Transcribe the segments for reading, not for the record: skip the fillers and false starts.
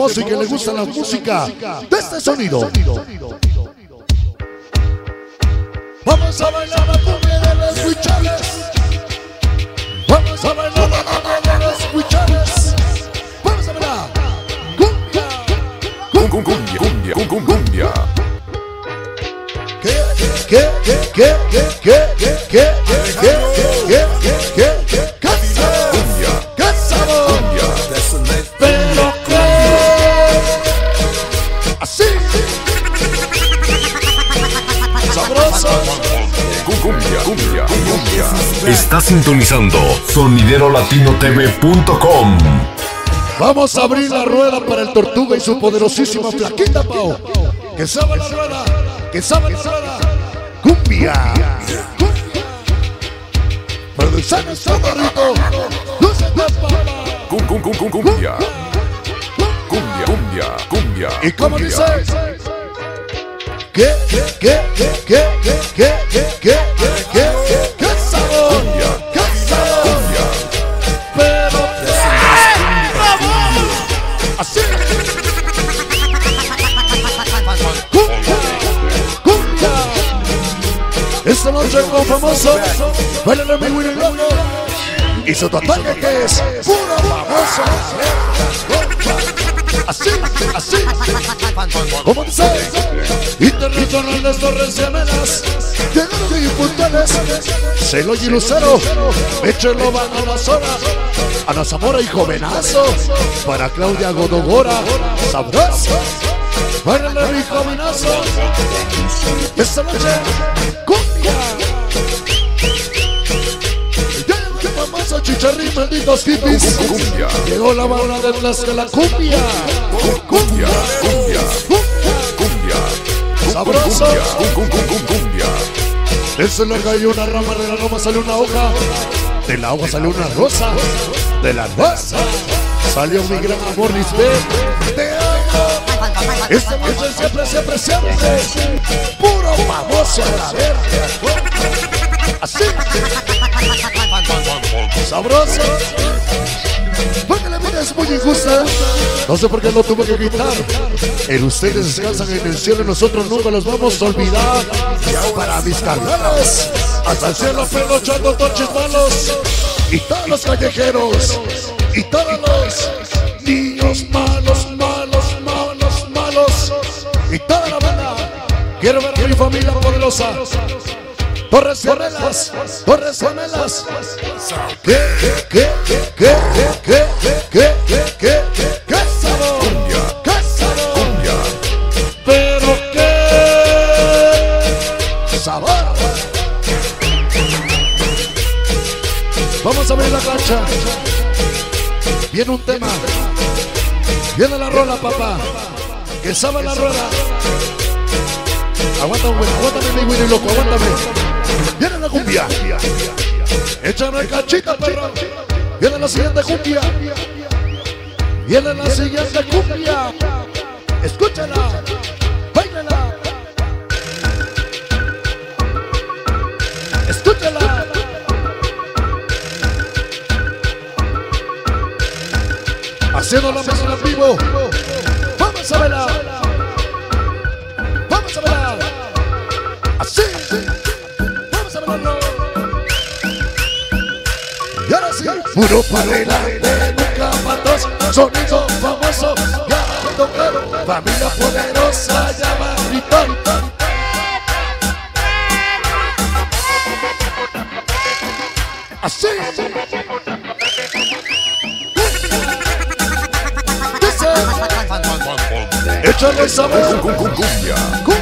famoso y que le gusta la música de este sonido. Vamos a bailar la cumbia de los huicholes. Vamos a bailar la cumbia de los huicholes. Vamos a bailar cumbia. Cumbia. ¿Qué? ¿Qué sabor? Pero qué así sabroso. Cumbia. Está sintonizando soniderolatino.tv.com. Vamos a abrir la rueda para el Tortuga y su poderosísima flaquita, Pau. Que sabe la rueda, que sabe la rueda. Cumbia. Produciendo este barrito. Luce de papá. Cumbia. ¿Y cómo dice? ¿Qué sabor? ¿Qué sabor? Pero así. Cumbia. Esta noche con famoso bailan mi Willy Loco y su tatuaje que es puro famoso. Así. ¿Cómo dice? Internacional de Torres Gemelas, llegaron y puntuales. Celoy y Lucero, échenlo van a las horas. Ana Zamora y Jovenazo, para Claudia Godogora, sabroso. Para mi Jovenazo, esta noche, cumbia. Famoso Chicharrín, malditos hippies. Llegó la banda de la cumbia. Cumbia. Sabroso. Cumbia. Eso le cayó una rama, de la rama salió una hoja. De la hoja salió una rosa. De la rosa salió mi gran amor Lisbeth. Te amo. Esta noche siempre. Puro famoso a la verde. Así. Sabroso. Porque la vida es muy injusta. No sé por qué lo tuve que quitar. Ustedes descansan en el cielo y nosotros nunca los vamos a olvidar. Para mis carnales, hasta el cielo pelochando torches malos. Y todos los callejeros. Y todos los niños malos. Y toda la banda. Quiero ver a mi familia poderosa. Torres Gemelas. ¿Qué sabor? ¿Qué sabor? Pero qué sabor. Vamos a abrir la cancha. Viene un tema. Viene la rola, papá. Que sabe la rueda. Aguántame, mi Willy Loco, aguántame. Viene la cumbia. Échame cachita, perro. Viene la siguiente cumbia. Escúchala. Báilala. Escúchala. Haciendo la música en vivo. Vamos a bailar. Así. Vamos a bailarlo. Y ahora sí. Puro para adelante, nunca matos. Sonido famoso. Ya tocado. Familia poderosa. Ya va a gritar. Así. Dice. Échale sabor. Cumbia.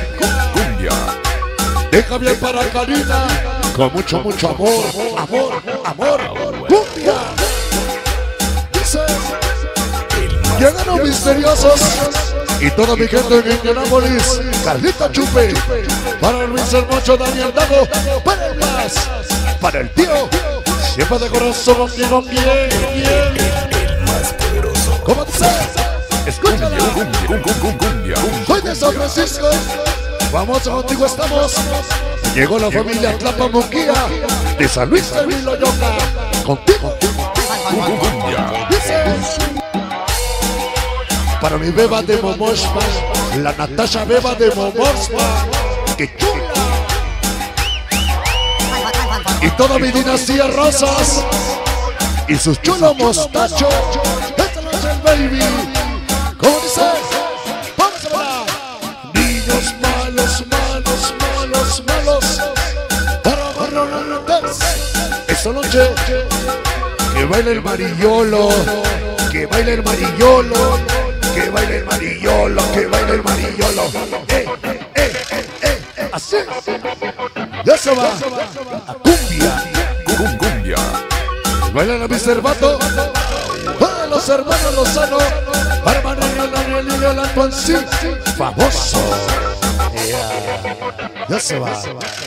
Deja bien para Karina. Con mucho amor. Cumbia. Dice. Llegaron misteriosos. Y toda mi gente en Indianápolis. Carlita Chupe. Para Luis el Mocho, Daniel Dago. Para el Paz. Para el tío. Siempre de corazón contigo bien. El más poderoso. ¿Cómo dice? Escúchala. Cumbia. Soy de San Francisco. Vamos, contigo estamos. Llegó la familia Tlapa Munguía de San Luis del Viloyoca. Contigo. Cumbia. Dice. Para mi beba de Momoshpa, la Natasha beba de Momoshpa. ¡Qué chula! Y toda mi dinastía Rosas y sus chulos mostachos. Esta noche el baby. ¿Cómo dice? ¡Pónsela! Niños malos, malos, malos, malos. Para barrotes. Esta noche que baile el marillolo. Que baile el marillolo. Que baile el marillolo. Que baile el marillolo. Así. Ya se va. A cumbia. Cumbia. Bailan a Mr. Vato. Todos los hermanos Lozano. Hermano Daniel el Antoancí. Famoso. Ya se va.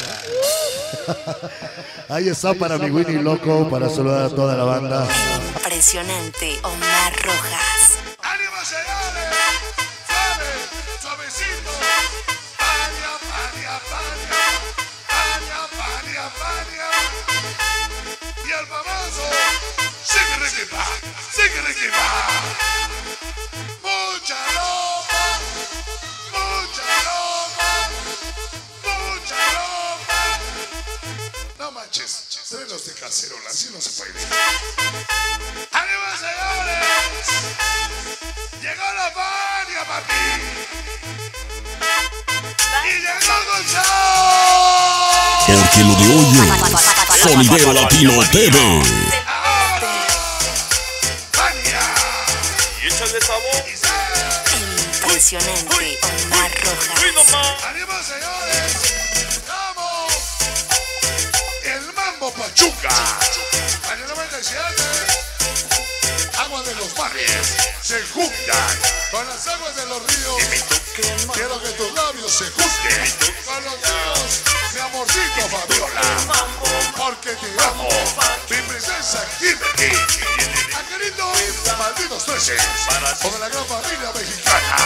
Ahí está para mi Winnie Loco. Para saludar a toda la banda. Impresionante Omar Rojas. ¡Ánimo, señores! ¡Suave! ¡Suavecito! ¡Paña, paña, paña! ¡Paña, paña, paña! Y el famoso sigue Ricky-Pa, sigue Ricky-Pa. Mucha loma, mucha loma, mucha loma. No manches, celos de cacerola, así no se puede. ¡Ánimo, señores! Llegó la Fania para ti. Y llegó Gonzalo. Porque lo de hoy es Sonidero Latino TV. Fania. Y échale sabor. Impresionante Omar Rojas. ¡Ánimo, señores! ¡Vamos! El Mambo Pachuca. Año 97. Aguas de los barrios se juntan con las aguas de los ríos. Quiero que tus labios se junten con los míos, mi amorcito Fabiola, porque te amo, mi princesa Kimberly. Angelito, malditos 13, con la gran familia mexicana.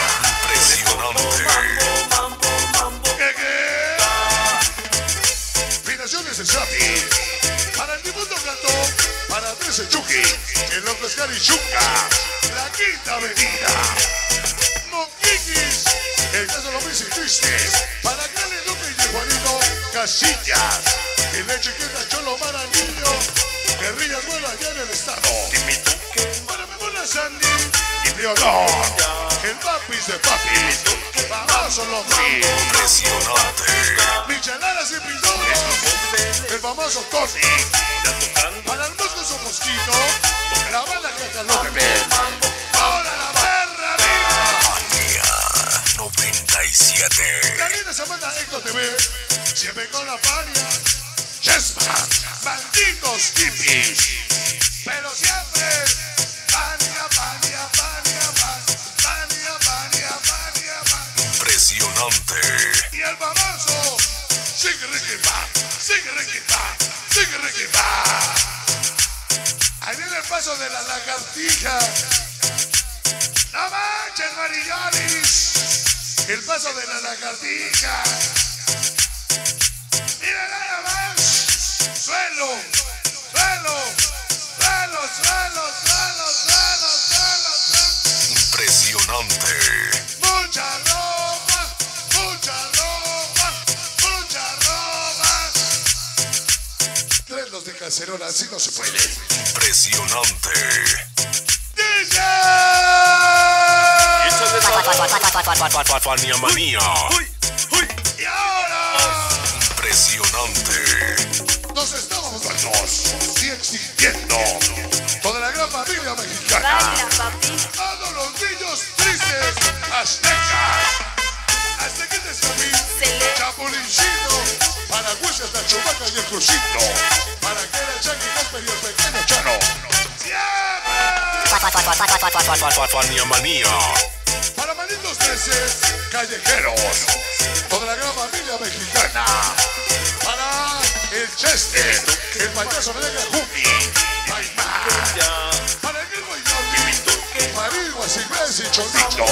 Finaciones de Sapi, para el Dimundo Gato, para 13 Chucky, el López Carichuca, la Quinta Avenida, Monquiquis, el caso de los Triste, para Cali Duque y Juanito Casillas, el leche que da Cholo Maranillo, guerrillas buenas allá en el estado, para mi buena Sandy y Leonor, el papis de papi, famoso los Impresionante. micheladas y pinturas, el famoso Tony, para el musgo su mosquito, la bala que caló bebé, ahora la perra viva. 97. La linda semana Héctor TV, siempre con la Fania, Chessman, malditos hippies, pero siempre Fania, Fania, Fania, Fania, Fania, Fania, Fania. Impresionante. Y el famoso sigue Ricky-Pa, sigue Ricky-Pa, sigue Ricky-Pa. Ahí viene el paso de la lagartija. No manches, Marillonis. El paso de la lagartija. Mira nada más. Suelo, suelo, suelo, suelo, suelo, suelo, suelo, suelo. Impresionante. Mucha ropa, mucha ropa, mucha ropa. Tres los de cacerola, así no se puede. Impresionante. ¡DJ! Fania Manía. Y ahora Impresionante. nos estamos muertos y extinguiendo toda la gran familia mexicana. Todos los niños tristes aztecas. Aztequites también. Chapulincito. Para huesos la chubaca y el crucito. Para que era Chucky Gasper y el pequeño Chano. ¡Siempre! Fania Manía. Para malditos 13 callejeros, toda la gran familia mexicana. Para el Chester, el payaso Negra Jumi, para el mismo Iñaki, Mariguas, Inglés y Cholito.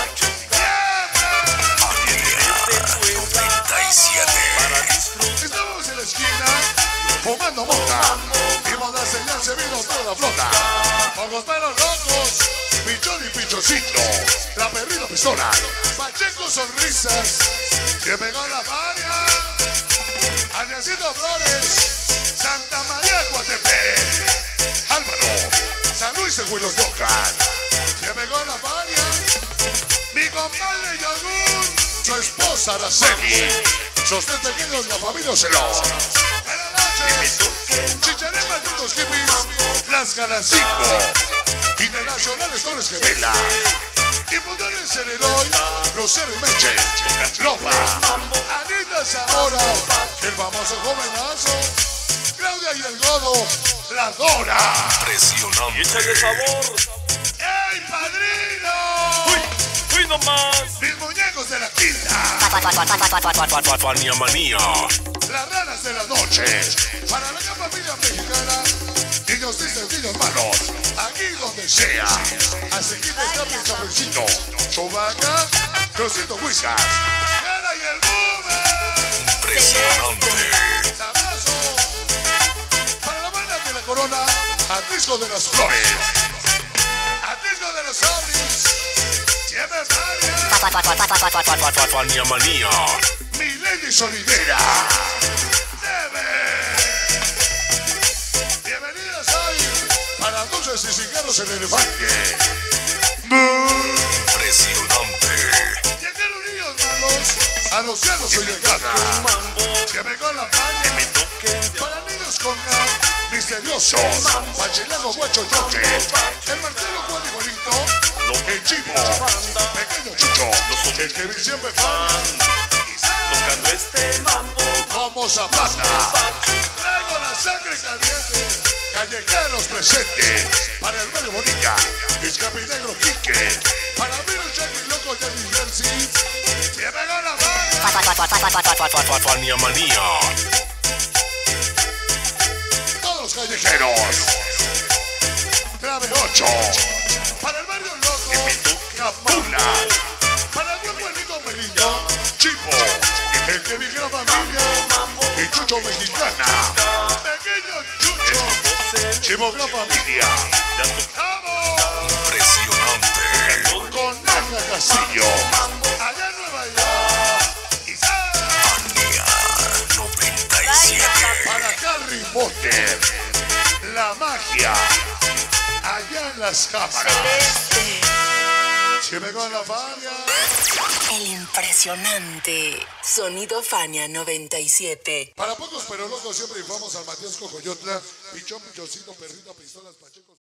97. Estamos en la esquina, fumando mota. Vimos la señal, se vino toda la flota. Ojos pelos locos, Pichón y Pichoncito, la perrita pistola, Pacheco Sonrisas, que pegó la Fania, Aliancito Flores, Santa María Coatepec, Álvaro, San Luis de Huiloyocan, que pegó la Fania, mi compadre Yogur, su esposa Araceli, sus tres pequeños, la familia Ocelot. Buenas noches, Chicharén, malditos hippies, las ganas 5, Internacionales Torres Gemela, Imputares en Heroy, Rosero y Meche, Lopa, Anita Zamora, el famoso jovenazo, Claudia y el Godo, la Dora. Impresionante. Y échale sabor. ¡Ey, padrino! Uy nomás. Mis muñecos de la quinta, Fania Manía. las ranas de la noche, para la gran familia mexicana, niños dicen niños malos, aquí donde sea, así que escape el Chapencito, Chovaca, Rosito Whiskas, Cara y el Boomer, Impresionante. abrazo, para la banda de la corona, Atrisco de las Flores, Atrisco de los Sobris, siempre María, Fania Manía. mi Lady Solidera, bienvenidas hoy para dulces y cigarros en el elefante. Impresionante. Llegaron niños malos a los cielos soy de gana. Que me con la calle para niños con misteriosos. Pachilano guacho choque. El Marcelo Juan y Bonito. El Chivo. Pequeño Chucho. El que vi siempre fan. Tocando este mambo. Como Zapata. Traigo la sangre caliente. Callejeros presente. Para el Mario Bonita. Escapinegro Quique. Para mí el Jackie Loco de mi Nancy. Que me gana la Fania Manía. Todos los callejeros. Clave 8. Para el barrio loco. Capula. Para el buen buenito Melito. Chipo. El que vigila familia. Y Chucho Mexicana. Pequeño Chucho. Chivo Gran Familia. ¡Vamos! Impresionante. Con Naja Castillo. Allá en Nueva York. Y Fania 97. para Harry Potter. La magia. Allá en las cámaras. Si me con la Fania. El impresionante Sonido Fania 97. Para pocos pero locos siempre infamos al Matías Cocoyotla. Pichón, pichoncito, perrito, pistolas, Pacheco.